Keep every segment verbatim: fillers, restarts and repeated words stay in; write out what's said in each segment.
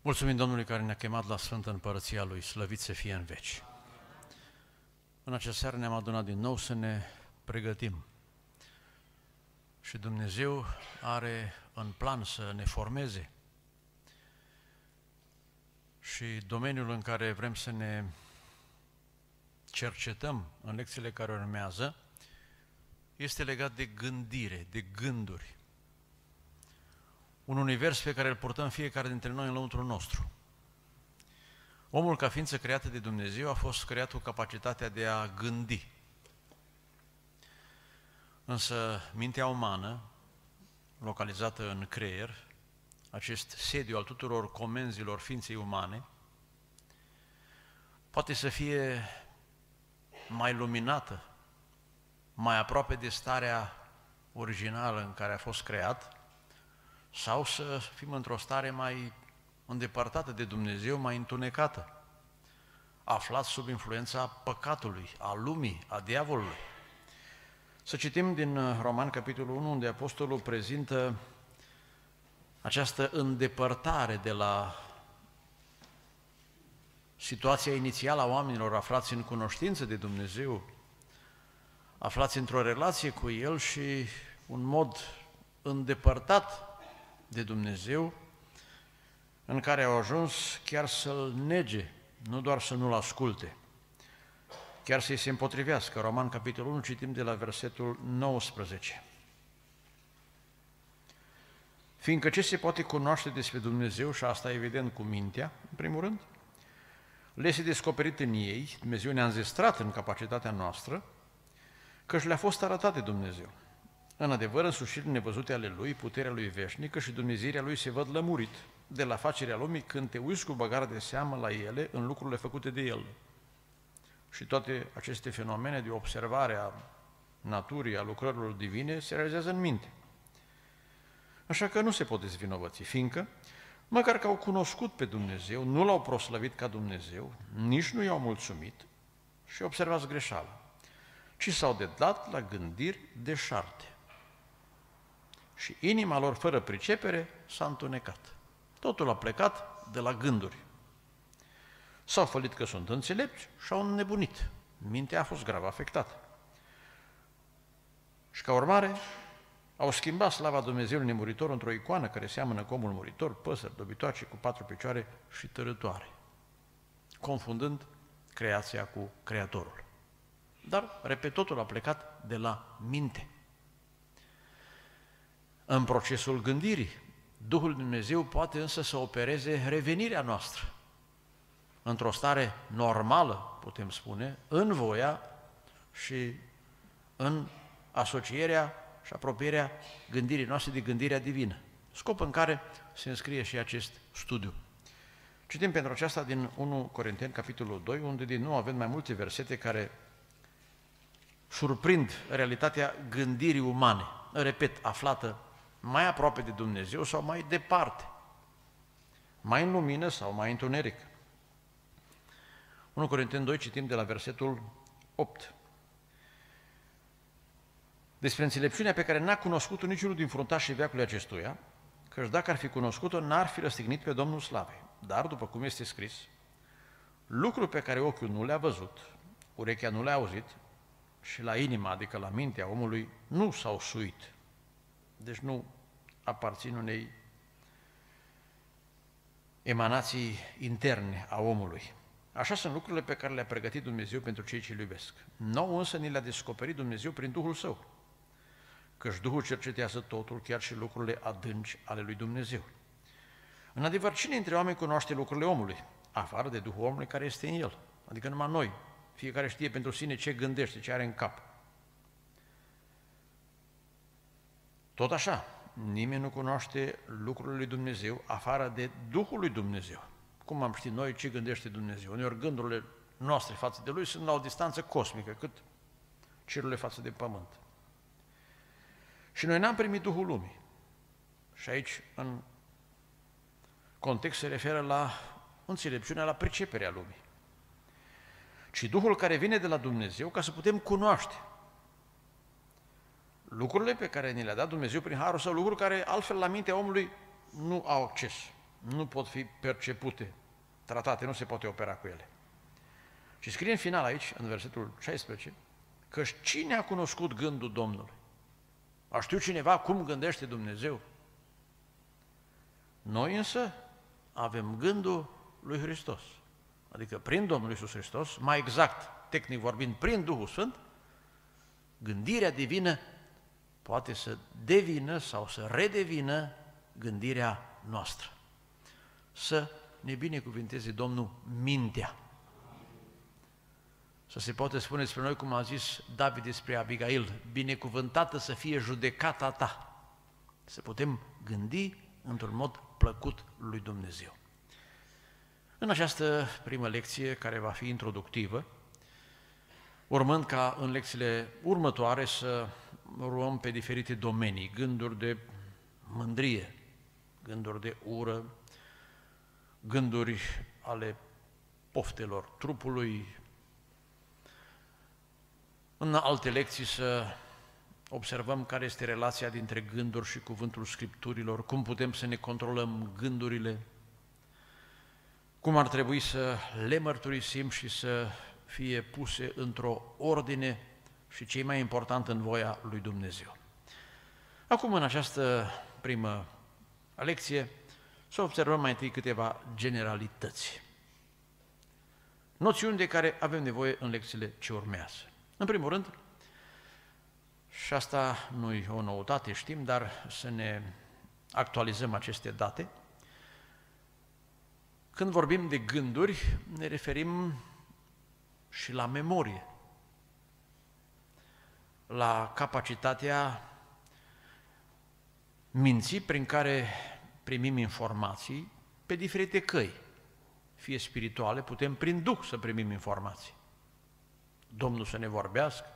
Mulțumim Domnului care ne-a chemat la Sfântă Împărăția Lui, slăvit să fie în veci. În această seară ne-am adunat din nou să ne pregătim. Și Dumnezeu are în plan să ne formeze. Și domeniul în care vrem să ne cercetăm în lecțiile care urmează este legat de gândire, de gânduri. Un univers pe care îl purtăm fiecare dintre noi în lăuntrul nostru. Omul, ca ființă creată de Dumnezeu, a fost creat cu capacitatea de a gândi. Însă mintea umană, localizată în creier, acest sediu al tuturor comenzilor ființei umane, poate să fie mai luminată, mai aproape de starea originală în care a fost creat, sau să fim într-o stare mai îndepărtată de Dumnezeu, mai întunecată, aflați sub influența păcatului, a lumii, a diavolului. Să citim din Roman, capitolul unu, unde Apostolul prezintă această îndepărtare de la situația inițială a oamenilor aflați în cunoștință de Dumnezeu, aflați într-o relație cu El și un mod îndepărtat de Dumnezeu, în care au ajuns chiar să-L nege, nu doar să nu-L asculte, chiar să-i se împotrivească. Roman, capitolul unu, citim de la versetul nouăsprezece. Fiindcă ce se poate cunoaște despre Dumnezeu, și asta evident cu mintea, în primul rând, le este descoperit în ei, Dumnezeu ne-a înzestrat în capacitatea noastră, căci le-a fost arătat de Dumnezeu. În adevăr, însușirile nevăzute ale Lui, puterea Lui veșnică și dumnezeirea Lui se văd lămurit de la facerea lumii când te uiți cu băgare de seamă la ele în lucrurile făcute de El. Și toate aceste fenomene de observare a naturii, a lucrărilor divine, se realizează în minte. Așa că nu se pot dezvinovăți, fiindcă, măcar că au cunoscut pe Dumnezeu, nu L-au proslăvit ca Dumnezeu, nici nu i-au mulțumit și observați greșeala, ci s-au dedat la gândiri deșarte. Și inima lor, fără pricepere, s-a întunecat. Totul a plecat de la gânduri. S-au fălit că sunt înțelepți și au înnebunit. Mintea a fost grav afectată. Și ca urmare, au schimbat slava Dumnezeului nemuritor într-o icoană care seamănă cu omul muritor, păsări, dobitoace cu patru picioare și tărătoare, confundând creația cu Creatorul. Dar, repet, totul a plecat de la minte. În procesul gândirii, Duhul Dumnezeu poate însă să opereze revenirea noastră într-o stare normală, putem spune, în voia și în asocierea și apropierea gândirii noastre de gândirea divină, scop în care se înscrie și acest studiu. Citim pentru aceasta din unu Corinteni, capitolul doi, unde din nou avem mai multe versete care surprind realitatea gândirii umane, repet, aflată mai aproape de Dumnezeu sau mai departe, mai în lumină sau mai în întuneric. unu Corinteni doi, citim de la versetul opt. Despre înțelepciunea pe care n-a cunoscut-o niciunul din fruntașii veacului acestuia, căci dacă ar fi cunoscut-o, n-ar fi răstignit pe Domnul Slavei. Dar, după cum este scris, lucrul pe care ochiul nu le-a văzut, urechea nu le-a auzit și la inima, adică la mintea omului, nu s-au suit. Deci nu aparțin unei emanații interne a omului. Așa sunt lucrurile pe care le-a pregătit Dumnezeu pentru cei ce îl iubesc. Nou însă ni le-a descoperit Dumnezeu prin Duhul Său, căci Duhul cercetează totul, chiar și lucrurile adânci ale lui Dumnezeu. În adevăr, cine dintre oameni cunoaște lucrurile omului, afară de Duhul omului care este în el? Adică numai noi, fiecare știe pentru sine ce gândește, ce are în cap. Tot așa, nimeni nu cunoaște lucrurile lui Dumnezeu afară de Duhul lui Dumnezeu. Cum am ști noi ce gândește Dumnezeu? Uneori gândurile noastre față de Lui sunt la o distanță cosmică, cât cerurile față de pământ. Și noi n-am primit Duhul lumii. Și aici, în context, se referă la înțelepciunea, la priceperea lumii. Ci Duhul care vine de la Dumnezeu ca să putem cunoaște lucrurile pe care ni le-a dat Dumnezeu prin harul Său, lucruri care altfel la mintea omului nu au acces. nu pot fi percepute, tratate, nu se poate opera cu ele. Și scrie în final aici, în versetul șaisprezece, că cine a cunoscut gândul Domnului? A știut cineva cum gândește Dumnezeu? Noi însă avem gândul lui Hristos, adică prin Domnul Iisus Hristos, mai exact, tehnic vorbind, prin Duhul Sfânt, gândirea divină poate să devină sau să redevină gândirea noastră. Să ne binecuvinteze Domnul mintea. Să se poate spune despre noi, cum a zis David despre Abigail, binecuvântată să fie judecata ta. Să putem gândi într-un mod plăcut lui Dumnezeu. În această primă lecție, care va fi introductivă, urmând ca în lecțiile următoare să luăm pe diferite domenii, gânduri de mândrie, gânduri de ură, gânduri ale poftelor trupului. În alte lecții să observăm care este relația dintre gânduri și cuvântul Scripturilor, cum putem să ne controlăm gândurile, cum ar trebui să le mărturisim și să fie puse într-o ordine și, ce e mai important, în voia lui Dumnezeu. Acum, în această primă lecție, să observăm mai întâi câteva generalități, noțiuni de care avem nevoie în lecțiile ce urmează. În primul rând, și asta nu e o noutate, știm, dar să ne actualizăm aceste date, când vorbim de gânduri, ne referim și la memorie, la capacitatea minții prin care primim informații pe diferite căi, fie spirituale, putem prin Duh să primim informații. Domnul să ne vorbească,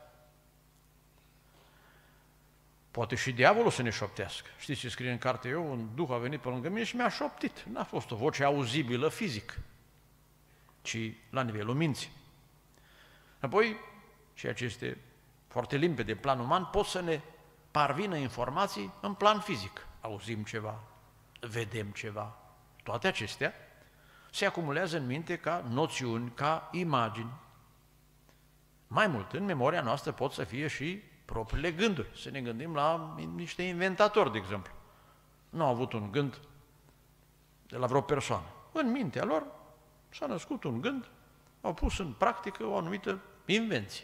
poate și diavolul să ne șoptească. Știți ce scrie în carte? Eu, un duh a venit pe lângă mine și mi-a șoptit. N-a fost o voce auzibilă fizic, ci la nivelul minții. Apoi, ceea ce este foarte limpede, plan uman, pot să ne parvină informații în plan fizic. Auzim ceva, vedem ceva. Toate acestea se acumulează în minte ca noțiuni, ca imagini. Mai mult, în memoria noastră pot să fie și propriile gânduri. Să ne gândim la niște inventatori, de exemplu. Nu au avut un gând de la vreo persoană. În mintea lor s-a născut un gând, au pus în practică o anumită invenție.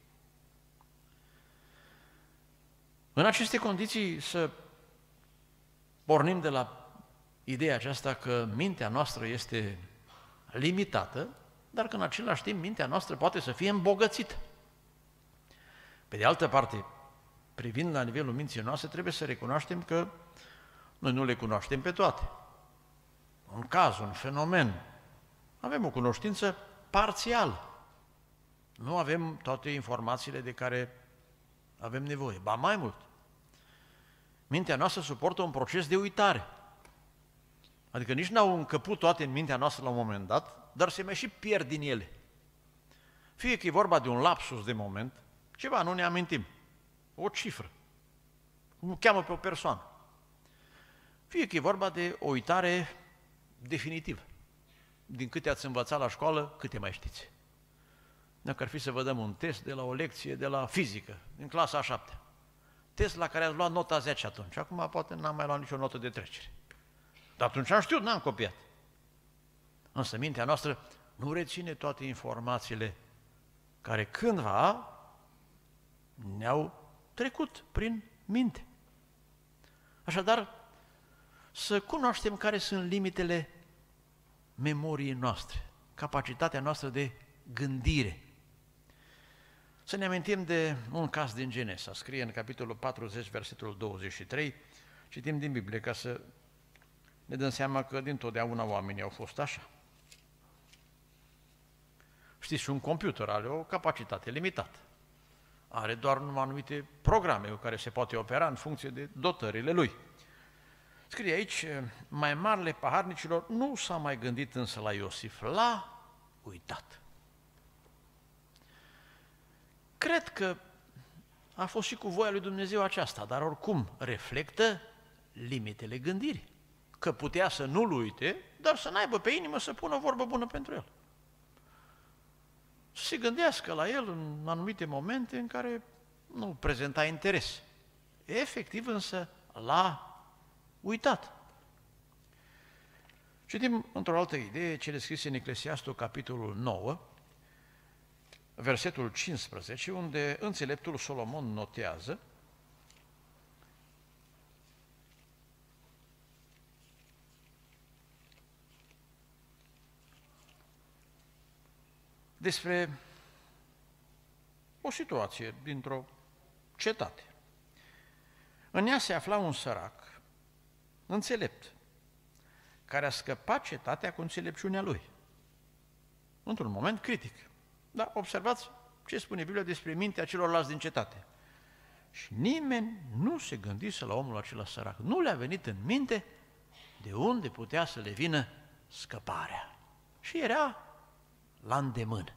În aceste condiții să pornim de la ideea aceasta că mintea noastră este limitată, dar că în același timp mintea noastră poate să fie îmbogățită. Pe de altă parte, privind la nivelul minții noastre, trebuie să recunoaștem că noi nu le cunoaștem pe toate. Un caz, un fenomen, avem o cunoștință parțială. Nu avem toate informațiile de care avem nevoie. Ba mai mult, mintea noastră suportă un proces de uitare. Adică nici n-au încăput toate în mintea noastră la un moment dat, dar se mai și pierd din ele. Fie că e vorba de un lapsus de moment, ceva nu ne amintim, o cifră, cum cheamă pe o persoană. Fie că e vorba de o uitare definitivă. Din câte ați învățat la școală, câte mai știți? Dacă ar fi să vă dăm un test de la o lecție de la fizică, din clasa a șaptea, test la care ați luat nota zece atunci, acum poate n-am mai luat nicio notă de trecere. Dar atunci am știut, n-am copiat. Însă mintea noastră nu reține toate informațiile care cândva ne-au trecut prin minte. Așadar, să cunoaștem care sunt limitele memoriei noastre, capacitatea noastră de gândire. Să ne amintim de un caz din Genesa, scrie în capitolul patruzeci, versetul douăzeci și trei, citim din Biblie ca să ne dăm seama că dintotdeauna oamenii au fost așa. Știți, și un computer are o capacitate limitată. Are doar numai anumite programe cu care se poate opera în funcție de dotările lui. Scrie aici, mai marile paharnicilor nu s-a mai gândit însă la Iosif, l-a uitat. Cred că a fost și cu voia lui Dumnezeu aceasta, dar oricum reflectă limitele gândirii. că putea să nu-l uite, dar să n-aibă pe inimă să pună o vorbă bună pentru el. Să se gândească la el în anumite momente în care nu prezenta interes. Efectiv însă l-a uitat. Citim într-o altă idee, cele scrise în Eclesiastul, capitolul nouă, versetul cincisprezece, unde înțeleptul Solomon notează: despre o situație dintr-o cetate. În ea se afla un sărac, înțelept, care a scăpat cetatea cu înțelepciunea lui, într-un moment critic. Dar observați ce spune Biblia despre mintea celorlalți din cetate. Și nimeni nu se gândise la omul acela sărac. Nu le-a venit în minte de unde putea să le vină scăparea. Și era la îndemână.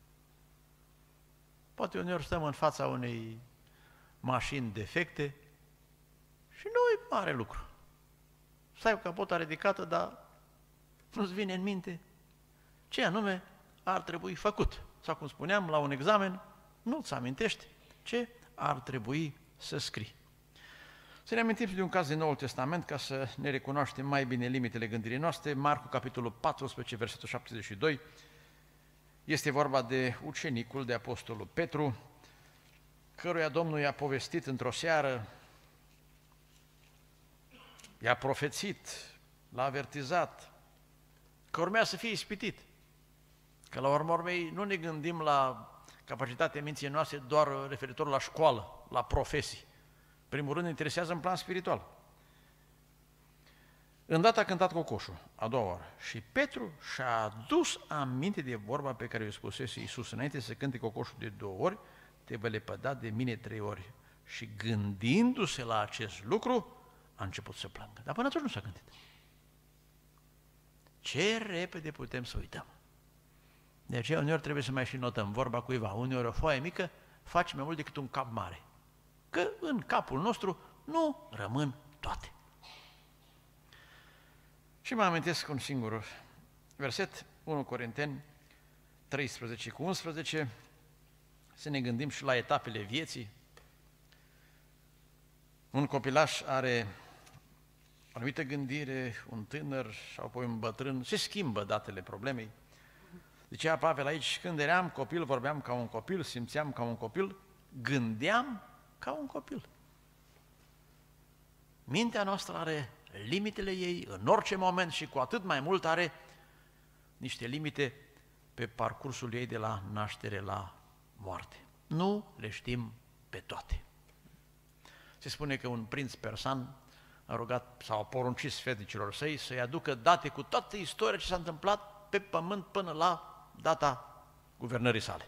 Poate uneori stăm în fața unei mașini defecte și nu-i mare lucru. Stai cu capota ridicată, dar nu-ți vine în minte ce anume ar trebui făcut. Sau cum spuneam, la un examen, nu-ți amintești ce ar trebui să scrii. Să ne amintim de un caz din Noul Testament ca să ne recunoaștem mai bine limitele gândirii noastre. Marcu, capitolul paisprezece, versetul șaptezeci și doi, este vorba de ucenicul, de apostolul Petru, căruia Domnul i-a povestit într-o seară, i-a profețit, l-a avertizat că urmea să fie ispitit. Că la urma urmei nu ne gândim la capacitatea minții noastre doar referitor la școală, la profesii. Primul rând ne interesează în plan spiritual. Îndată a cântat cocoșul, a doua oară, și Petru și-a adus aminte de vorba pe care i-o spusese Iisus: înainte să cânte cocoșul de două ori, te vei lepăda de mine trei ori. Și gândindu-se la acest lucru, a început să plângă. Dar până atunci nu s-a gândit. Ce repede putem să uităm. De aceea uneori trebuie să mai și notăm vorba cuiva. Uneori o foaie mică face mai mult decât un cap mare. Că în capul nostru nu rămân toate. Și mă amintesc un singur verset, unu Corinteni treisprezece cu unsprezece, să ne gândim și la etapele vieții. Un copilaș are o anumită gândire, un tânăr și apoi un bătrân, se schimbă datele problemei. Zicea Pavel aici: când eram copil, vorbeam ca un copil, simțeam ca un copil, gândeam ca un copil. Mintea noastră are limitele ei în orice moment și cu atât mai mult are niște limite pe parcursul ei de la naștere la moarte. Nu le știm pe toate. Se spune că un prinț persan a rugat sau a poruncit sfetnicilor săi să-i aducă date cu toată istoria ce s-a întâmplat pe pământ până la data guvernării sale.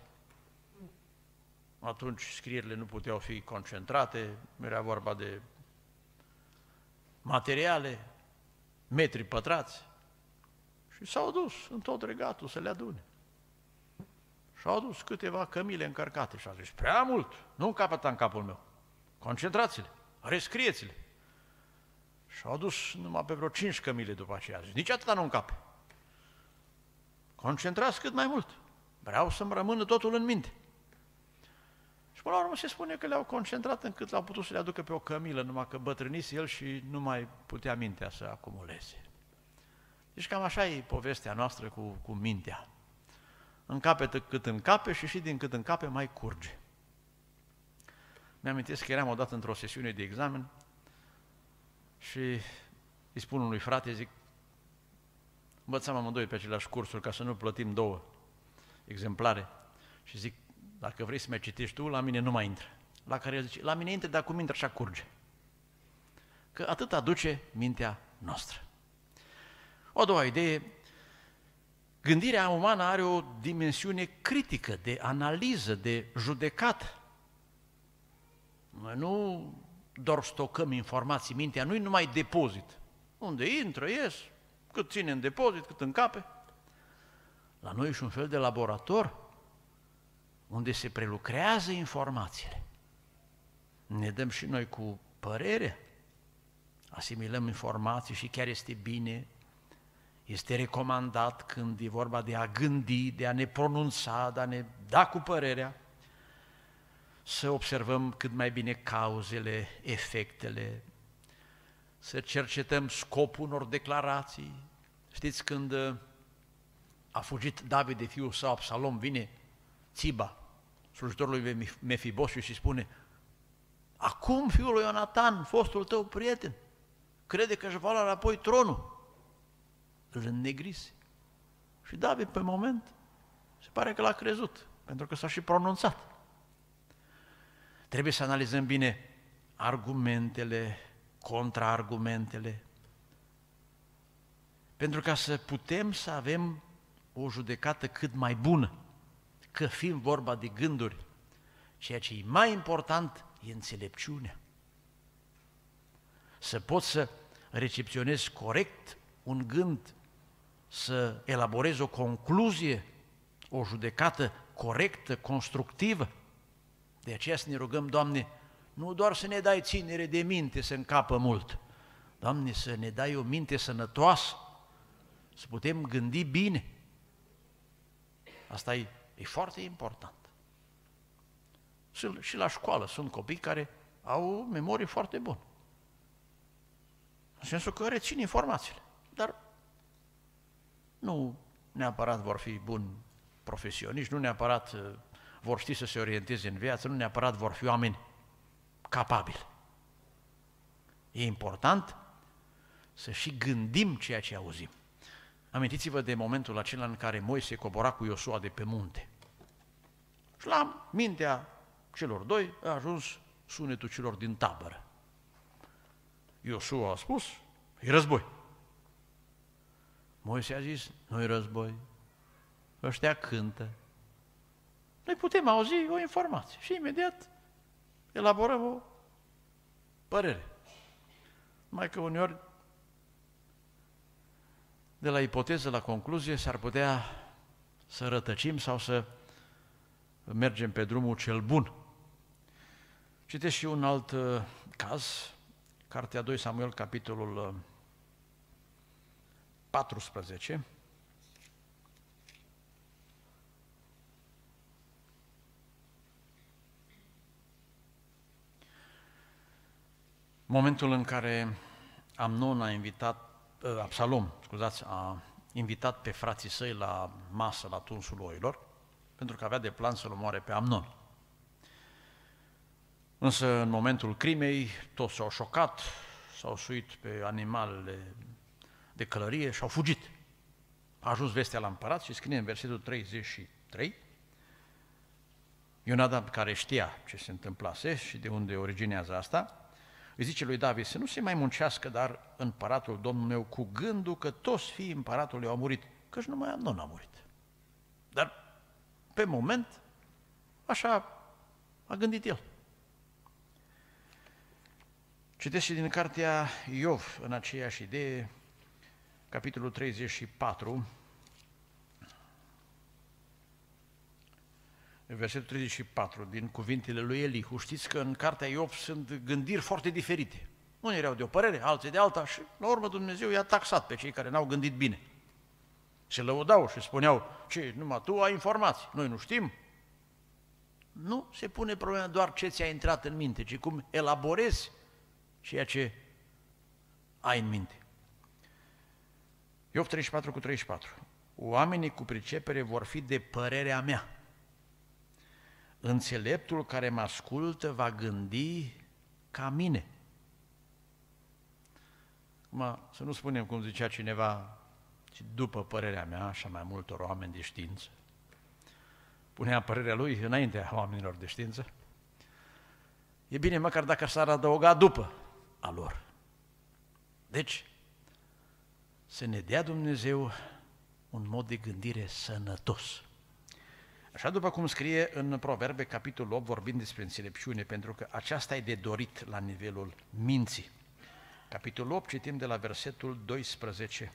Atunci scrierile nu puteau fi concentrate, era vorba de materiale, metri pătrați, și s-au dus în tot regatul să le adune. Și-au dus câteva cămile încărcate și au zis: prea mult, nu încapăta în capul meu, concentrați-le, rescrieți-le. Și-au dus numai pe vreo cinci cămile după aceea, zis: nici atâta nu încape. Concentrați cât mai mult, vreau să-mi rămână totul în minte. Și până la urmă se spune că le-au concentrat încât l-au putut să le aducă pe o cămilă, numai că bătrânise el și nu mai putea mintea să acumuleze. Deci cam așa e povestea noastră cu, cu mintea. Încape cât încape și și din cât încape mai curge. Mi-amintesc că eram odată într-o sesiune de examen și îi spun unui frate, zic: învățam amândoi pe aceleași cursuri ca să nu plătim două exemplare, și zic: dacă vrei să mai citești tu, la mine nu mai intră. La care el zice: la mine intră, dar cum intră așa curge. Că atât aduce mintea noastră. O a doua idee: gândirea umană are o dimensiune critică, de analiză, de judecată. Noi nu doar stocăm informații, mintea nu-i numai depozit. Unde intră, ies, cât ține în depozit, cât încape. La noi e și un fel de laborator unde se prelucrează informațiile. Ne dăm și noi cu părere, asimilăm informații și chiar este bine, este recomandat când e vorba de a gândi, de a ne pronunța, de a ne da cu părerea, să observăm cât mai bine cauzele, efectele, să cercetăm scopul unor declarații. Știți, când a fugit David de fiul său Absalom, vine Țiba, slujitorul lui Mefiboshe, și spune: acum fiul lui Ionatan, fostul tău prieten, crede că își va lua înapoi tronul. Îl înnegrise. Și David, pe moment, se pare că l-a crezut, pentru că s-a și pronunțat. Trebuie să analizăm bine argumentele, contraargumentele, pentru ca să putem să avem o judecată cât mai bună, că fiind vorba de gânduri, ceea ce e mai important e înțelepciunea. Să poți să recepționezi corect un gând, să elaborezi o concluzie, o judecată corectă, constructivă. De aceea să ne rugăm, Doamne, nu doar să ne dai ținere de minte să încapă mult, Doamne, să ne dai o minte sănătoasă, să putem gândi bine. Asta e, e foarte important. Și la școală sunt copii care au o memorie foarte bună, în sensul că rețin informațiile, dar nu neapărat vor fi buni profesioniști, nu neapărat vor ști să se orienteze în viață, nu neapărat vor fi oameni capabili. E important să și gândim ceea ce auzim. Amintiți-vă de momentul acela în care Moise cobora cu Iosua de pe munte. Și la mintea celor doi a ajuns sunetul celor din tabără. Iosua a spus: e război. Moise a zis: nu-i război, ăștia cântă. Noi putem auzi o informație și imediat elaborăm o părere. Numai că uneori, de la ipoteză la concluzie, s-ar putea să rătăcim sau să mergem pe drumul cel bun. Citesc și un alt uh, caz, Cartea doi Samuel, capitolul uh, paisprezece. Momentul în care Amnon a invitat, uh, Absalom, scuzați, a invitat pe frații săi la masă, la tunsul oilor, pentru că avea de plan să-l omoare pe Amnon. Însă, în momentul crimei, toți s-au șocat, s-au suit pe animalele de călărie și au fugit. A ajuns vestea la împărat și scrie în versetul treizeci și trei, Ionadab, care știa ce se întâmplase și de unde originează asta, îi zice lui David să nu se mai muncească, dar împăratul Domnul meu, cu gândul că toți fiii împăratului au murit, căci numai Amnon a murit. Dar, pe moment, așa a gândit el. Citesc și din cartea Iov, în aceeași idee, capitolul treizeci și patru, versetul treizeci și patru, din cuvintele lui Elihu. Știți că în cartea Iov sunt gândiri foarte diferite. Unii erau de o părere, alții de alta și, la urmă, Dumnezeu i-a taxat pe cei care n-au gândit bine. Se lăudau și spuneau: ce, numai tu ai informații, noi nu știm. Nu se pune problema doar ce ți-a intrat în minte, ci cum elaborezi ceea ce ai în minte. Iov treizeci și patru cu treizeci și patru. Oamenii cu pricepere vor fi de părerea mea. Înțeleptul care mă ascultă va gândi ca mine. Acum, să nu spunem cum zicea cineva, ci după părerea mea și a mai multor oameni de știință. Punea părerea lui înaintea oamenilor de știință. E bine măcar dacă s-ar adăuga după a lor. Deci, să ne dea Dumnezeu un mod de gândire sănătos. Așa după cum scrie în Proverbe, capitolul opt, vorbind despre înțelepciune, pentru că aceasta e de dorit la nivelul minții. Capitolul opt, citim de la versetul doisprezece.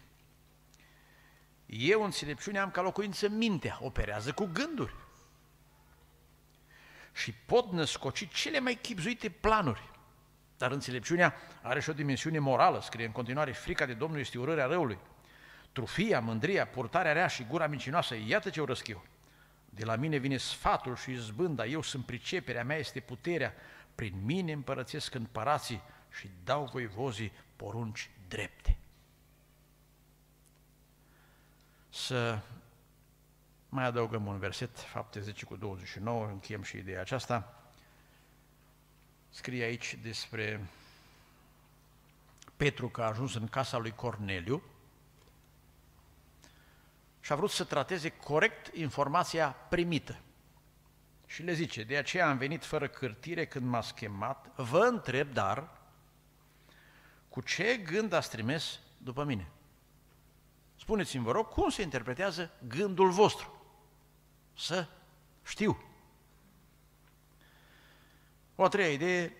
Eu, înțelepciunea, am ca locuință mintea, operează cu gânduri și pot născoci cele mai chibzuite planuri. Dar înțelepciunea are și o dimensiune morală, scrie în continuare, frica de Domnul este urârea răului. Trufia, mândria, purtarea rea și gura mincinoasă, iată ce urăsc eu. De la mine vine sfatul și izbânda, eu sunt priceperea, mea este puterea, prin mine împărățesc împărații și dau voivozii porunci drepte. Să mai adăugăm un verset, Fapte zece cu douăzeci și nouă, încheiem și ideea aceasta. Scrie aici despre Petru că a ajuns în casa lui Corneliu și a vrut să trateze corect informația primită. Și le zice, de aceea am venit fără cârtire când m-ați chemat, vă întreb, dar, cu ce gând ați trimis după mine? Spuneți-mi, vă rog, cum se interpretează gândul vostru? Să știu. O a treia idee,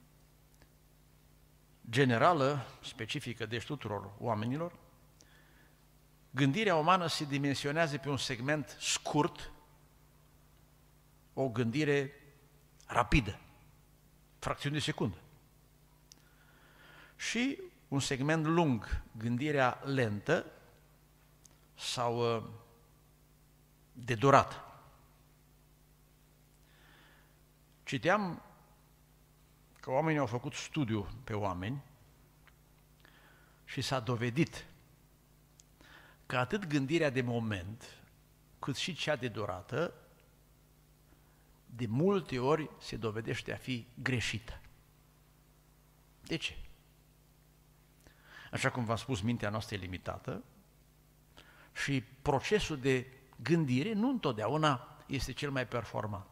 generală, specifică deci tuturor oamenilor, gândirea umană se dimensionează pe un segment scurt, o gândire rapidă, fracțiuni de secundă. Și un segment lung, gândirea lentă sau de durată. Citeam că oamenii au făcut studiu pe oameni și s-a dovedit că atât gândirea de moment, cât și cea de durată, de multe ori se dovedește a fi greșită. De ce? Așa cum v-am spus, mintea noastră e limitată și procesul de gândire nu întotdeauna este cel mai performant.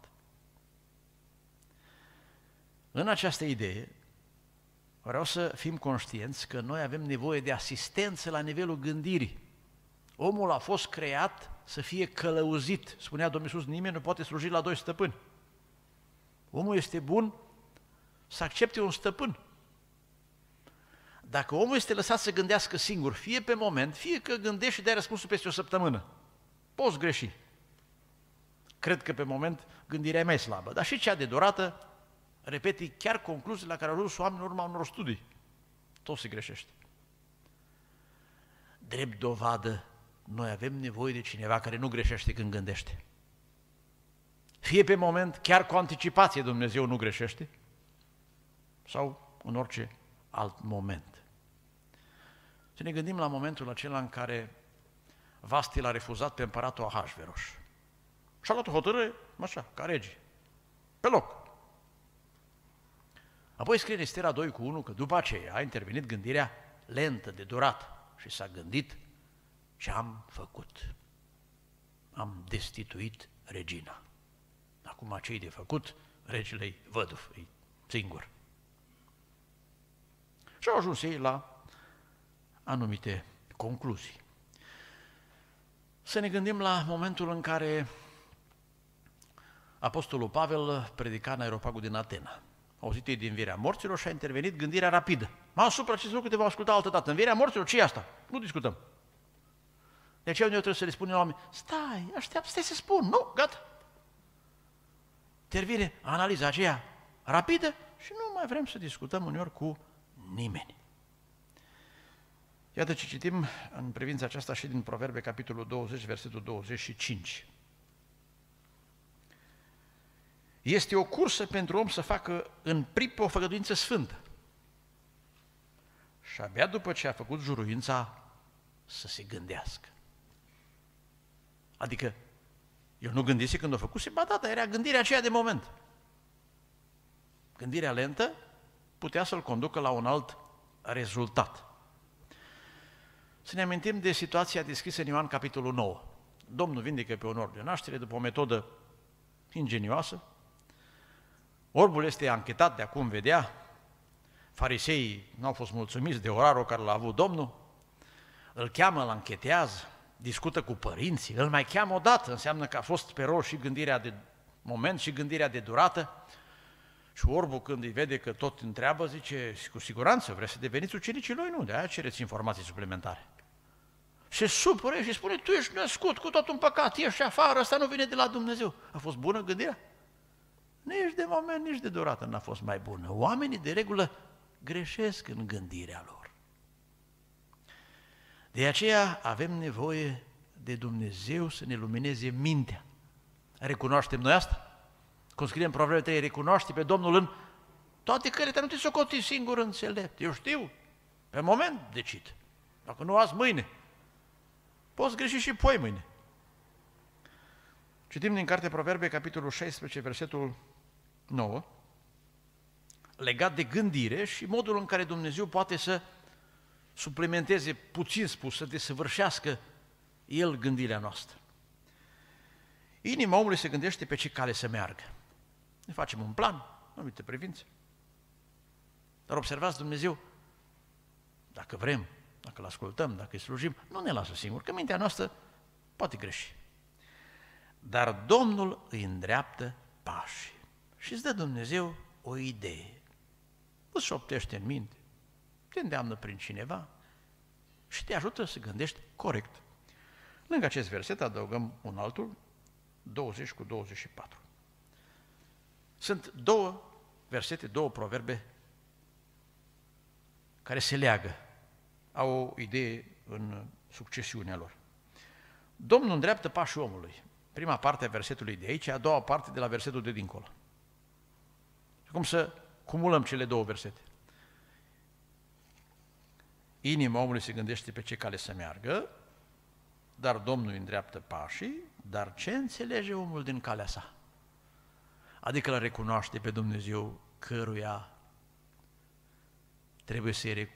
În această idee, vreau să fim conștienți că noi avem nevoie de asistență la nivelul gândirii. Omul a fost creat să fie călăuzit. Spunea Domnul Iisus, nimeni nu poate sluji la doi stăpâni. Omul este bun să accepte un stăpân. Dacă omul este lăsat să gândească singur, fie pe moment, fie că gândești și dai răspunsul peste o săptămână, poți greși. Cred că pe moment gândirea e mai slabă, dar și cea de durată, repeti chiar concluziile la care au ajuns oamenii în urma unor studii. Tot se greșește. Drept dovadă, noi avem nevoie de cineva care nu greșește când gândește. Fie pe moment, chiar cu anticipație Dumnezeu nu greșește, sau în orice alt moment. Să ne gândim la momentul acela în care Vasti l-a refuzat pe împăratul Ahasveros. Și-a luat o hotărâre, așa, ca rege, pe loc. Apoi scrie în Estera doi cu unu că după aceea a intervenit gândirea lentă, de durată și s-a gândit ce am făcut. Am destituit regina. Acum ce-i de făcut? Regele-i văduv, e singur. Și au ajuns ei la anumite concluzii. Să ne gândim la momentul în care Apostolul Pavel predica în Areopagul din Atena. Au auzit ei de învierea morților și a intervenit gândirea rapidă. Mă asupra acest lucru te va asculta altă dată. Învierea morților, ce e asta? Nu discutăm. De aceea eu trebuie să le spunem la oameni, stai, așteaptă, stai să spun, nu, gata. Intervine analiza aceea rapidă și nu mai vrem să discutăm uneori cu nimeni. Iată ce citim în privința aceasta și din Proverbe, capitolul douăzeci, versetul douăzeci și cinci. Este o cursă pentru om să facă în pripă o făgăduință sfântă. Și abia după ce a făcut juruința să se gândească. Adică, el nu gândise când o făcuse, ba da, dar era gândirea aceea de moment. Gândirea lentă putea să-l conducă la un alt rezultat. Să ne amintim de situația descrisă în Ioan, capitolul nouă. Domnul vindecă pe un orb de naștere după o metodă ingenioasă. Orbul este anchetat de acum vedea. Fariseii nu au fost mulțumiți de orarul care l-a avut Domnul. Îl cheamă, îl anchetează, discută cu părinții, îl mai cheamă odată, înseamnă că a fost pe rol și gândirea de moment și gândirea de durată. Și orbul, când îi vede că tot întreabă, zice, cu siguranță, vreți să deveniți ucenicii lui? Nu, de-aia cereți informații suplimentare. Se supără și spune, tu ești născut cu tot un păcat, ești afară, ăsta nu vine de la Dumnezeu. A fost bună gândirea? Nici de moment, nici de durată n-a fost mai bună. Oamenii, de regulă, greșesc în gândirea lor. De aceea avem nevoie de Dumnezeu să ne lumineze mintea. Recunoaștem noi asta? Cum scrie în Proverbe trei, recunoaște pe Domnul în toate cările, nu te socoti singur înțelept. Eu știu, pe moment decid. Dacă nu azi, mâine. Poți greși și poi mâine. Citim din Cartea Proverbe, capitolul șaisprezece, versetul nouă, legat de gândire și modul în care Dumnezeu poate să suplimenteze, puțin spus, să desăvârșească El gândirea noastră. Inima omului se gândește pe ce cale să meargă. Ne facem un plan, în anumite privințe. Dar observați, Dumnezeu, dacă vrem, dacă îl ascultăm, dacă îi slujim, nu ne lasă singur, că mintea noastră poate greși. Dar Domnul îi îndreaptă pașii și îți dă Dumnezeu o idee. Îți șoptește în minte, te îndeamnă prin cineva și te ajută să gândești corect. Lângă acest verset adăugăm un altul, douăzeci cu douăzeci și patru. Sunt două versete, două proverbe care se leagă, au o idee în succesiunea lor. Domnul îndreaptă pașii omului. Prima parte a versetului de aici, a doua parte de la versetul de dincolo. Cum să cumulăm cele două versete? Inima omului se gândește pe ce cale să meargă, dar Domnul îi îndreaptă pașii, dar ce înțelege omul din calea sa? Adică îl recunoaște pe Dumnezeu căruia trebuie să-i,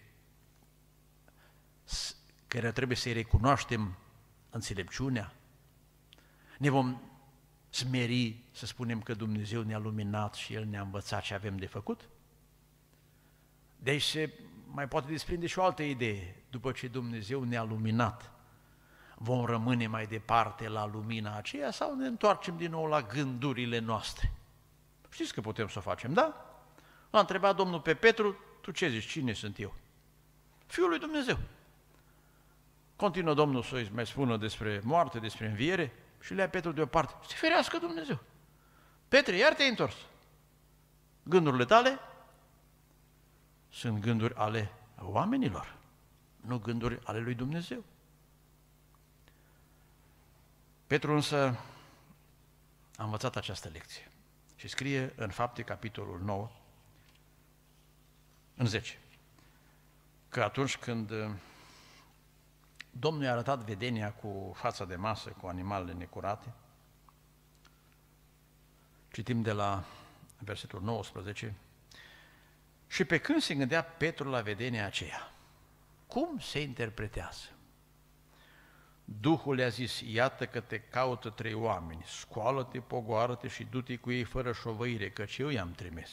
căruia trebuie să-i recunoaștem înțelepciunea. Ne vom smeri să spunem că Dumnezeu ne-a luminat și El ne-a învățat ce avem de făcut? De aici se mai poate desprinde și o altă idee. După ce Dumnezeu ne-a luminat, vom rămâne mai departe la lumina aceea sau ne întoarcem din nou la gândurile noastre? Știți că putem să o facem, da? L-a întrebat Domnul pe Petru, tu ce zici, cine sunt eu? Fiul lui Dumnezeu. Continuă Domnul să-i mai spună despre moarte, despre înviere și le ia Petru deoparte. Să-i ferească Dumnezeu. Petre, iar te-ai întors. Gândurile tale sunt gânduri ale oamenilor, nu gânduri ale lui Dumnezeu. Petru însă a învățat această lecție și scrie în Fapte, capitolul nouă, în zece, că atunci când Domnul i-a arătat vedenia cu fața de masă, cu animalele necurate, citim de la versetul nouăsprezece, și pe când se gândea Petru la vedenia aceea, cum se interpretează? Duhul le-a zis, iată că te caută trei oameni, scoală-te, pogoară-te și du-te cu ei fără șovăire, căci eu i-am trimis.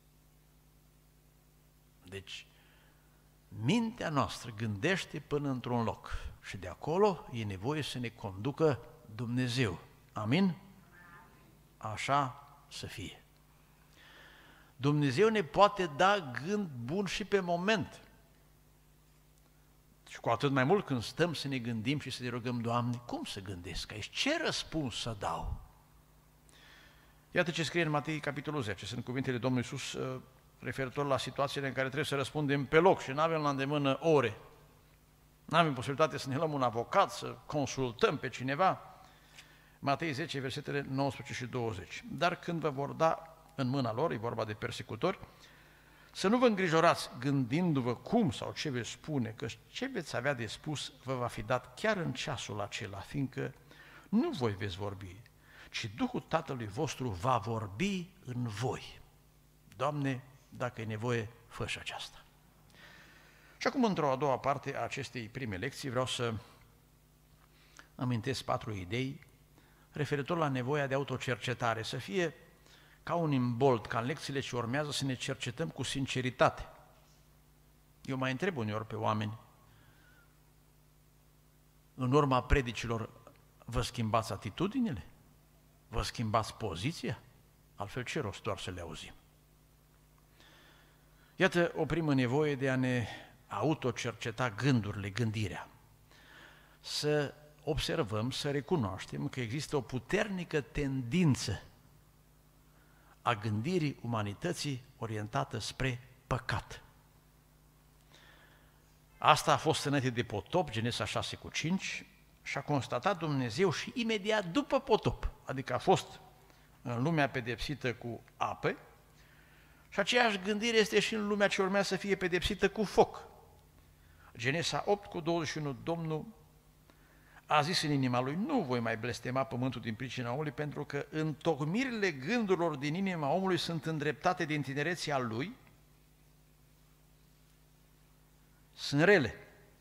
Deci, mintea noastră gândește până într-un loc și de acolo e nevoie să ne conducă Dumnezeu. Amin? Așa să fie. Dumnezeu ne poate da gând bun și pe moment. Și cu atât mai mult când stăm să ne gândim și să ne rugăm, Doamne, cum să gândesc aici? Ce răspuns să dau? Iată ce scrie în Matei, capitolul zece. Sunt cuvintele Domnului Iisus referitor la situațiile în care trebuie să răspundem pe loc și nu avem la îndemână ore. Nu avem posibilitate să ne luăm un avocat, să consultăm pe cineva. Matei zece, versetele nouăsprezece și douăzeci. Dar când vă vor da în mâna lor, e vorba de persecutori, să nu vă îngrijorați gândindu-vă cum sau ce veți spune, că ce veți avea de spus vă va fi dat chiar în ceasul acela, fiindcă nu voi veți vorbi, ci Duhul Tatălui vostru va vorbi în voi. Doamne, dacă e nevoie, fă și aceasta. Și acum, într-o a doua parte a acestei prime lecții, vreau să amintesc patru idei referitor la nevoia de autocercetare, să fie ca un imbold, ca în lecțiile ce urmează să ne cercetăm cu sinceritate. Eu mai întreb uneori pe oameni, în urma predicilor, vă schimbați atitudinile? Vă schimbați poziția? Altfel ce rost doar să le auzim? Iată o primă nevoie de a ne autocerceta gândurile, gândirea. Să observăm, să recunoaștem că există o puternică tendință a gândirii umanității orientată spre păcat. Asta a fost înainte de potop, Genesa șase cu cinci, și a constatat Dumnezeu și imediat după potop, adică a fost în lumea pedepsită cu apă, și aceeași gândire este și în lumea ce urmează să fie pedepsită cu foc. Genesa opt cu douăzeci și unu, Domnul a zis în inima lui, nu voi mai blestema pământul din pricina omului, pentru că întocmirile gândurilor din inima omului sunt îndreptate din tinerețea lui, sunt rele,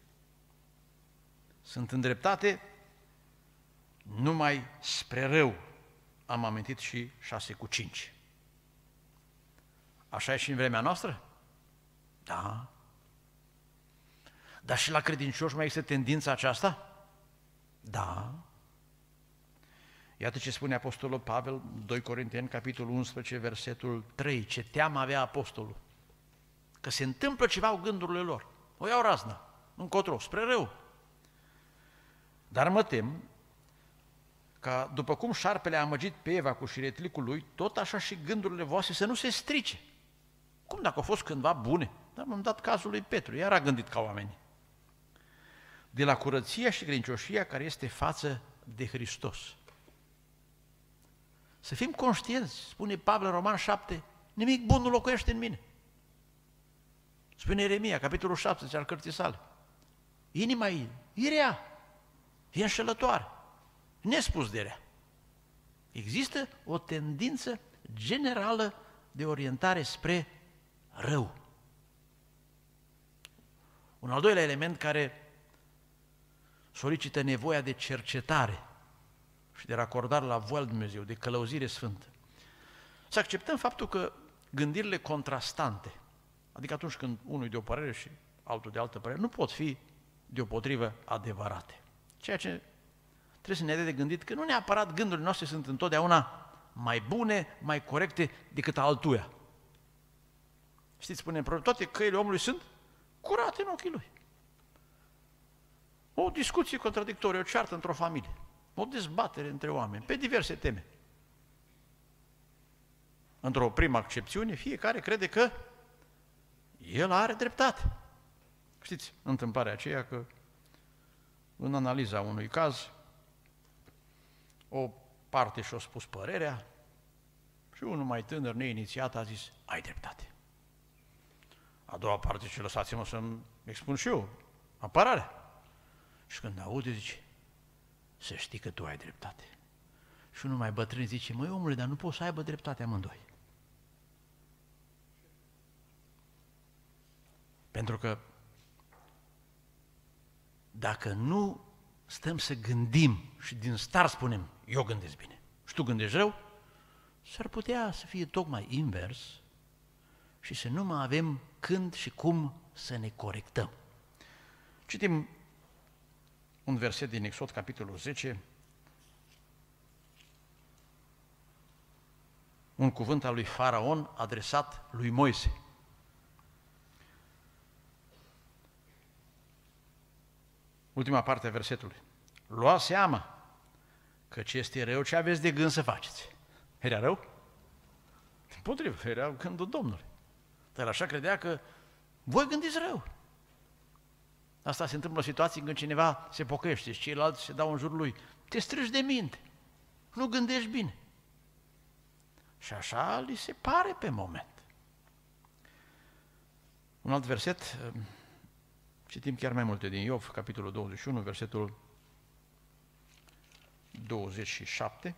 sunt îndreptate numai spre rău. Am amintit și șase cu cinci. Așa e și în vremea noastră? Da. Dar și la credincioși mai există tendința aceasta? Da. Iată ce spune Apostolul Pavel, doi Corinteni, capitolul unsprezece, versetul trei. Ce teamă avea apostolul, că se întâmplă ceva cu gândurile lor. O iau razna, încotro, spre rău. Dar mă tem ca, după cum șarpele a amăgit pe Eva cu șiretlicul lui, tot așa și gândurile voastre să nu se strice. Cum dacă au fost cândva bune? Dar m-am dat cazul lui Petru, iar a gândit ca oamenii. De la curăția și credincioșia care este față de Hristos. Să fim conștienți, spune Pavel în Roman șapte, nimic bun nu locuiește în mine. Spune Ieremia, capitolul șapte al cărții sale. Inima ei e rea, e înșelătoare, nespus de rea. Există o tendință generală de orientare spre rău. Un al doilea element care solicită nevoia de cercetare și de racordare la voia lui Dumnezeu, de călăuzire sfântă. Să acceptăm faptul că gândirile contrastante, adică atunci când unul e de o părere și altul de altă părere, nu pot fi deopotrivă adevărate. Ceea ce trebuie să ne dea de gândit că nu neapărat gândurile noastre sunt întotdeauna mai bune, mai corecte decât altuia. Știți, spune în proverb, toate căile omului sunt curate în ochii lui. O discuție contradictorie, o ceartă într-o familie, o dezbatere între oameni, pe diverse teme. Într-o primă accepțiune, fiecare crede că el are dreptate. Știți, întâmplarea aceea că în analiza unui caz, o parte și-a spus părerea și unul mai tânăr, neinițiat, a zis, ai dreptate. A doua parte, ce lăsați-mă să-mi expun și eu apărarea. Și când aude, zice, să știi că tu ai dreptate. Și unul mai bătrân zice, măi omule, dar nu poți să aibă dreptate amândoi. Pentru că dacă nu stăm să gândim și din start spunem, eu gândesc bine și tu gândești rău, s-ar putea să fie tocmai invers și să nu mai avem când și cum să ne corectăm. Citim un verset din Exod, capitolul zece, un cuvânt al lui Faraon adresat lui Moise. Ultima parte a versetului. Luați seama că ce este rău, ce aveți de gând să faceți. Era rău? Împotrivă, era gândul Domnului. Dar așa credea că voi gândiți rău. Asta se întâmplă în situații când cineva se pocăiește și ceilalți se dau în jurul lui. Te strigi de minte, nu gândești bine. Și așa li se pare pe moment. Un alt verset, citim chiar mai multe din Iov, capitolul douăzeci și unu, versetul douăzeci și șapte.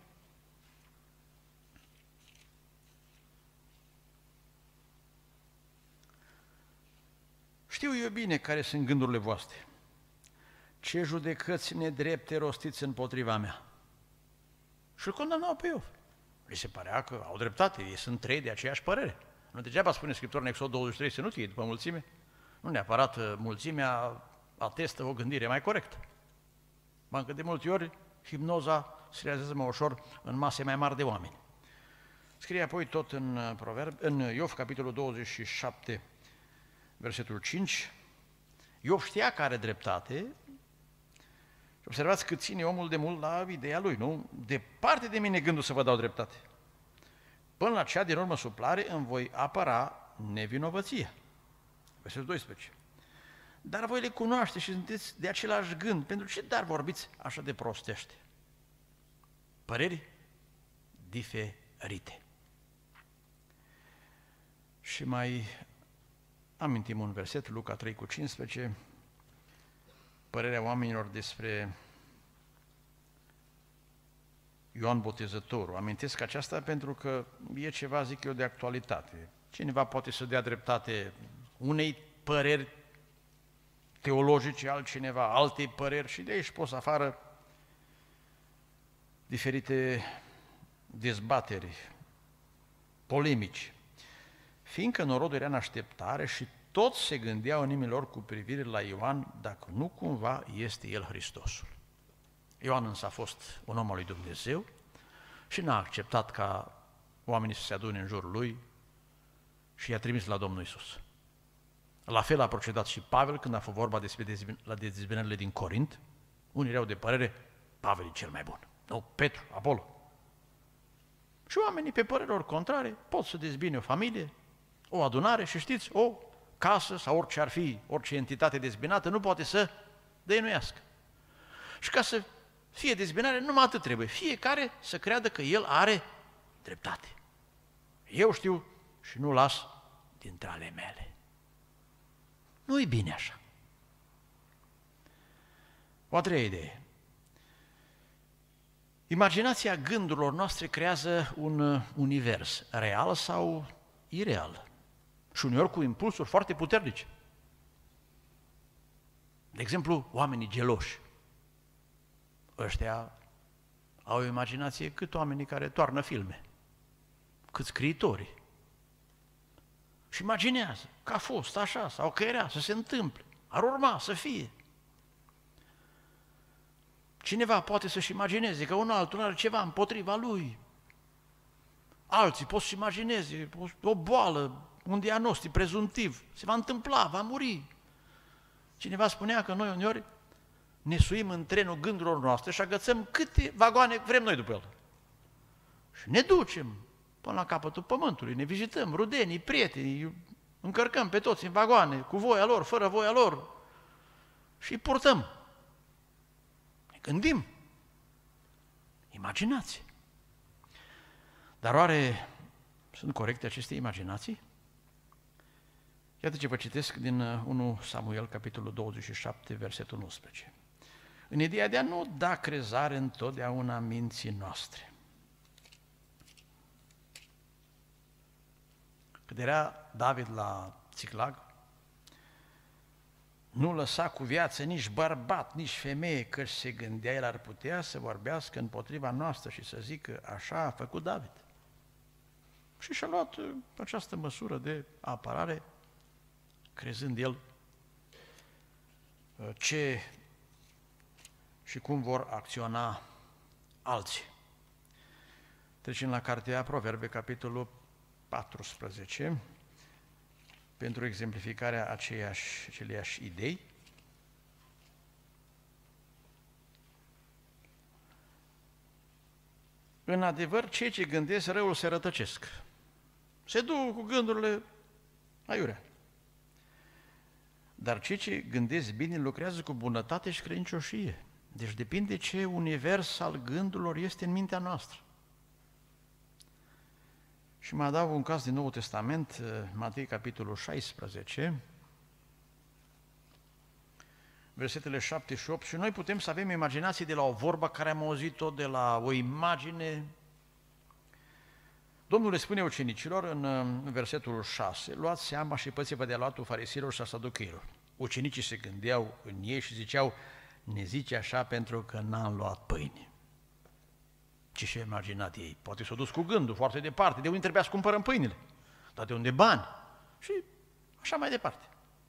Știu eu bine care sunt gândurile voastre. Ce judecăți nedrepte rostiți împotriva mea. Și îl condamnau pe Iov. Li se părea că au dreptate, ei sunt trei de aceeași părere. Nu degeaba spune Scriptura în Exod douăzeci și trei să nu fie după mulțime. Nu neapărat mulțimea atestă o gândire mai corectă. Bancă de multe ori hipnoza se realizează mai ușor în mase mai mari de oameni. Scrie apoi tot în, proverb, în Iov, capitolul douăzeci și șapte, versetul cinci, Iov știa că are dreptate și observați că ține omul de mult la ideea lui, nu? Departe de mine gândul să vă dau dreptate. Până la cea din urmă suplare îmi voi apăra nevinovăția. Versetul doisprezece. dar voi le cunoașteți și sunteți de același gând. Pentru ce dar vorbiți așa de prostește? Păreri diferite. Și mai amintim un verset, Luca trei cu cincisprezece, părerea oamenilor despre Ioan Botezătorul. Amintesc aceasta pentru că e ceva, zic eu, de actualitate. Cineva poate să dea dreptate unei păreri teologice, altcineva altei păreri și de aici poți afară diferite dezbateri, polemici. Fiindcă norodul era în așteptare și toți se gândeau în inimile lor cu privire la Ioan, dacă nu cumva este el Hristosul. Ioan însă a fost un om al lui Dumnezeu și n-a acceptat ca oamenii să se adune în jurul lui și i-a trimis la Domnul Iisus. La fel a procedat și Pavel când a fost vorba despre dezbin- la dezbinările din Corint. Unii erau de părere, Pavel e cel mai bun, nu Petru, Apollo. Și oamenii pe părerilor contrare pot să dezbine o familie, o adunare și știți, o casă sau orice ar fi, orice entitate dezbinată nu poate să dăinuiască. Și ca să fie dezbinare, numai atât trebuie. Fiecare să creadă că el are dreptate. Eu știu și nu las dintre ale mele. Nu-i bine așa. O a treia idee. Imaginația gândurilor noastre creează un univers real sau ireal și uneori cu impulsuri foarte puternice. De exemplu, oamenii geloși. Ăștia au o imaginație cât oamenii care toarnă filme, cât scriitorii. Și imaginează că a fost așa sau că era, să se întâmple, ar urma să fie. Cineva poate să-și imagineze că un altul are ceva împotriva lui. Alții pot să-și imagineze o boală, un diagnostic prezumtiv, se va întâmpla, va muri. Cineva spunea că noi uneori ne suim în trenul gândurilor noastre și agățăm câte vagoane vrem noi după el. Și ne ducem până la capătul pământului, ne vizităm rudenii, prietenii, încărcăm pe toți în vagoane, cu voia lor, fără voia lor și îi purtăm. Ne gândim. Imaginație. Dar oare sunt corecte aceste imaginații? Iată ce vă citesc din unu Samuel, capitolul douăzeci și șapte, versetul unsprezece. În ideea de a nu da crezare întotdeauna minții noastre. Când era David la Țiclag, nu lăsa cu viață nici bărbat, nici femeie, că se gândea, el ar putea să vorbească împotriva noastră și să zică, așa a făcut David. Și și-a luat această măsură de apărare, crezând el ce și cum vor acționa alții. Trecem la cartea Proverbe, capitolul paisprezece, pentru exemplificarea aceiași, aceleiași idei. În adevăr, cei ce gândesc răul se rătăcesc. Se duc cu gândurile aiurea. Dar cei ce gândesc bine lucrează cu bunătate și credincioșie. Deci depinde ce univers al gândurilor este în mintea noastră. Și mai adaug un caz din Noul Testament, Matei, capitolul șaisprezece, versetele șapte și opt, și noi putem să avem imaginații de la o vorbă care am auzit-o, de la o imagine. Domnul le spune ucenicilor în versetul șase, luați seama și păți-vă de luatul fariseilor și a saducheilor. Ucenicii se gândeau în ei și ziceau, ne zice așa pentru că n-am luat pâine. Ce și-a imaginat ei? Poate s-au dus cu gândul foarte departe, de unde trebuia să cumpărăm pâinile, dar de unde bani și așa mai departe.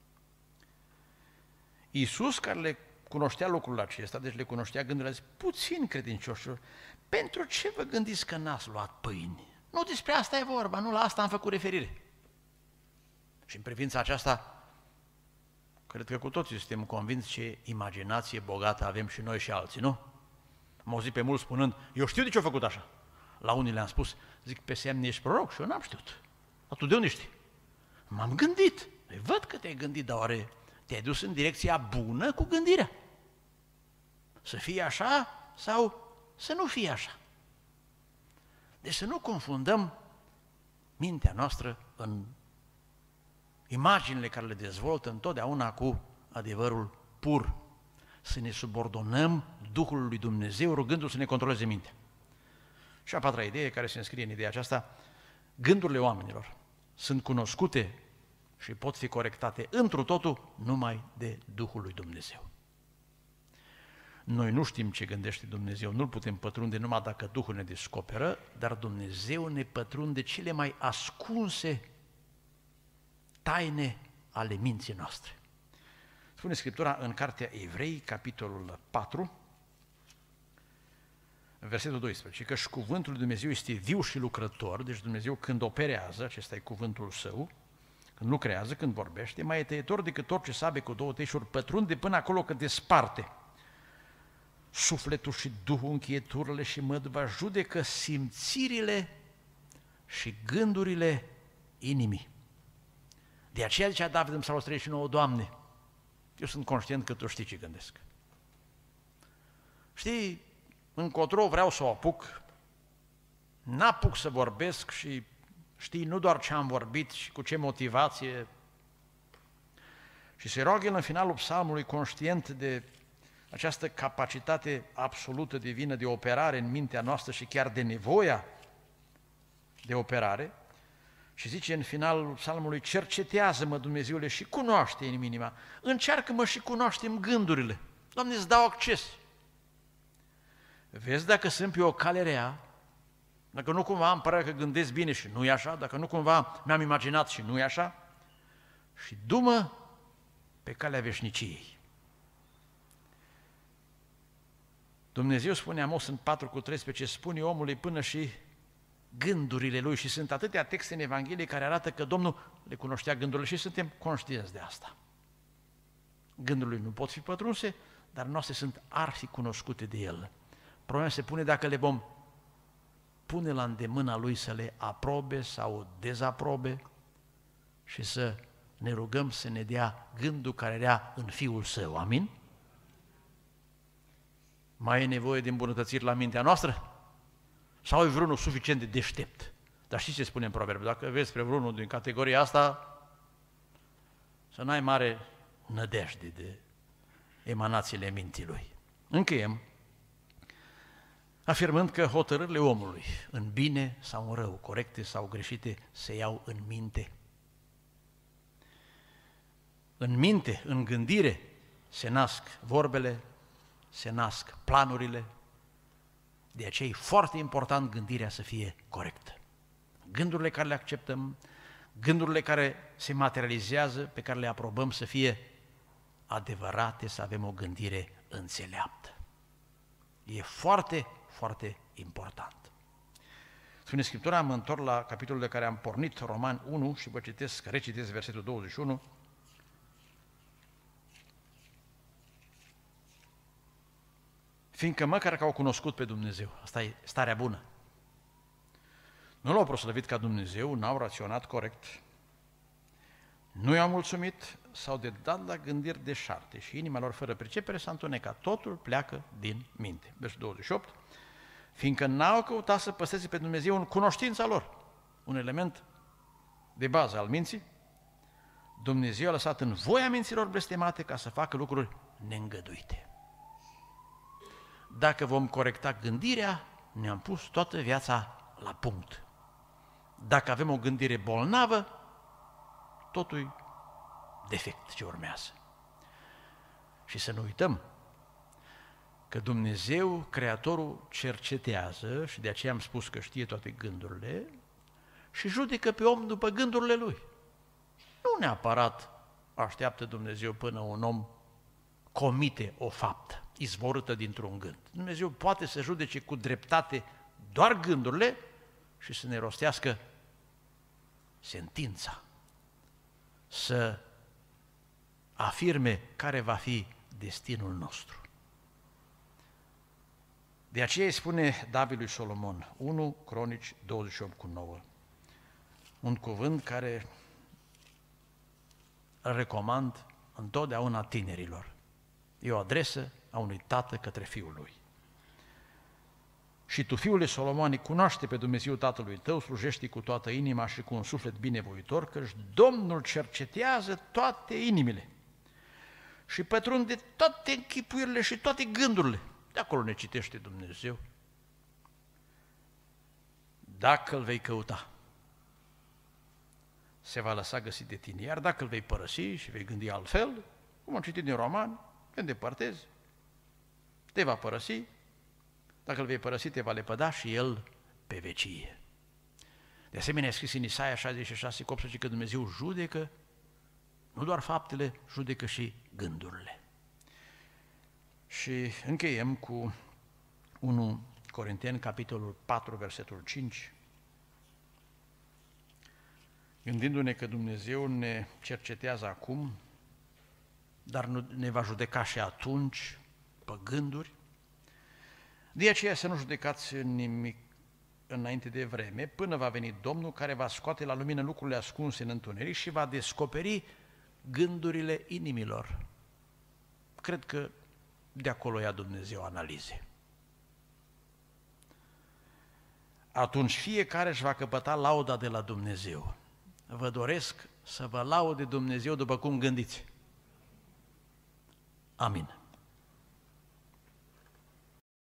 Iisus, care le cunoștea lucrul acesta, deci le cunoștea gândurile, a zis, puțin credincioșilor, pentru ce vă gândiți că n-ați luat pâine? Nu despre asta e vorba, nu la asta am făcut referire. Și în privința aceasta, cred că cu toții suntem convinți ce imaginație bogată avem și noi și alții, nu? Am auzit pe mulți spunând, eu știu de ce a făcut așa. La unii le-am spus, zic, pe semne ești proroc și eu n-am știut. Dar tu de unde știi? M-am gândit. Îi văd că te-ai gândit, dar oare Te-ai dus în direcția bună cu gândirea. Să fie așa sau să nu fie așa. Deci să nu confundăm mintea noastră în imaginile care le dezvoltă întotdeauna cu adevărul pur. Să ne subordonăm Duhului lui Dumnezeu rugându-L să ne controleze mintea. Și a patra idee care se înscrie în ideea aceasta, gândurile oamenilor sunt cunoscute și pot fi corectate întru totul numai de Duhul lui Dumnezeu. Noi nu știm ce gândește Dumnezeu, nu-L putem pătrunde numai dacă Duhul ne descoperă, dar Dumnezeu ne pătrunde cele mai ascunse taine ale minții noastre. Spune Scriptura în Cartea Evrei, capitolul patru, versetul doisprezece, că și cuvântul lui Dumnezeu este viu și lucrător, deci Dumnezeu când operează, acesta e cuvântul Său, când lucrează, când vorbește, mai e tăietor decât orice sabie cu două teșuri, pătrunde până acolo când desparte sufletul și Duhul, încheieturile și măduva, judecă simțirile și gândurile inimii. De aceea zicea David în Psalmul treizeci și nouă, Doamne, eu sunt conștient că Tu știi ce gândesc. Știi, încotro vreau să o apuc, n-apuc să vorbesc și știi nu doar ce am vorbit și cu ce motivație. Și se roagă el în finalul psalmului, conștient de această capacitate absolută divină de operare în mintea noastră și chiar de nevoia de operare, și zice în finalul psalmului, cercetează-mă, Dumnezeule, și cunoaște în inima, încearcă-mă și cunoaște-mi gândurile. Doamne, îți dau acces. Vezi dacă sunt pe o cale rea, dacă nu cumva îmi pare că gândesc bine și nu e așa, dacă nu cumva mi-am imaginat și nu e așa, și du-mă pe calea veșniciei. Dumnezeu spune Amos în patru cu treisprezece, spune omului până și gândurile lui, și sunt atâtea texte în Evanghelie care arată că Domnul le cunoștea gândurile și suntem conștienți de asta. Gândurile nu pot fi pătrunse, dar noastre sunt arhi cunoscute de El. Problema se pune dacă le vom pune la îndemâna Lui să le aprobe sau dezaprobe și să ne rugăm să ne dea gândul care era în Fiul Său. Amin? Mai e nevoie de îmbunătățiri la mintea noastră? Sau e vreunul suficient de deștept? Dar știți ce spune în Proverb? Dacă vezi spre vreunul din categoria asta, să n-ai mare nădejde de emanațiile minții lui. Încheiem afirmând că hotărârile omului, în bine sau în rău, corecte sau greșite, se iau în minte. În minte, în gândire, se nasc vorbele, se nasc planurile. De aceea e foarte important gândirea să fie corectă. Gândurile care le acceptăm, gândurile care se materializează, pe care le aprobăm, să fie adevărate, să avem o gândire înțeleaptă. E foarte, foarte important. Spune Scriptura, mă întorc la capitolul de care am pornit, Romani unu, și vă citesc, recitesc versetul douăzeci și unu. Fiindcă măcar că au cunoscut pe Dumnezeu, asta e starea bună, nu l-au proslăvit ca Dumnezeu, n-au raționat corect, nu i-au mulțumit, s-au de dat la gândiri deșarte și inima lor fără pricepere s-a întunecat. Totul pleacă din minte. Versul douăzeci și opt. Fiindcă n-au căutat să păstreze pe Dumnezeu în cunoștința lor, un element de bază al minții, Dumnezeu a lăsat în voia minților blestemate ca să facă lucruri neîngăduite. Dacă vom corecta gândirea, ne-am pus toată viața la punct. Dacă avem o gândire bolnavă, totul e defect ce urmează. Și să nu uităm că Dumnezeu, Creatorul, cercetează, și de aceea am spus că știe toate gândurile, și judecă pe om după gândurile lui. Nu neapărat așteaptă Dumnezeu până un om comite o faptă izvorâtă dintr-un gând. Dumnezeu poate să judece cu dreptate doar gândurile și să ne rostească sentința, să afirme care va fi destinul nostru. De aceea îi spune David lui Solomon, unu Cronici douăzeci și opt cu nouă, un cuvânt care îl recomand întotdeauna tinerilor. E o adresă a unui tată către fiul lui. Și tu, fiule Solomone, cunoaște pe Dumnezeu tatălui tău, slujește cu toată inima și cu un suflet binevoitor, căci Domnul cercetează toate inimile și pătrunde toate închipuirile și toate gândurile. De acolo ne citește Dumnezeu. Dacă îl vei căuta, se va lăsa găsit de tine, iar dacă îl vei părăsi și vei gândi altfel, cum am citit din Roman, te îndepărtezi, te va părăsi, dacă îl vei părăsi, te va lepăda și el pe vecie. De asemenea, scris în Isaia șaizeci și șase, optsprezece, că Dumnezeu judecă, nu doar faptele, judecă și gândurile. Și încheiem cu unu Corinteni, capitolul patru, versetul cinci. Gândindu-ne că Dumnezeu ne cercetează acum, dar nu ne va judeca și atunci pe gânduri. De aceea să nu judecați nimic înainte de vreme, până va veni Domnul care va scoate la lumină lucrurile ascunse în întuneric și va descoperi gândurile inimilor. Cred că de acolo ia Dumnezeu analize. Atunci fiecare își va căpăta lauda de la Dumnezeu. Vă doresc să vă laude Dumnezeu după cum gândiți. Amin.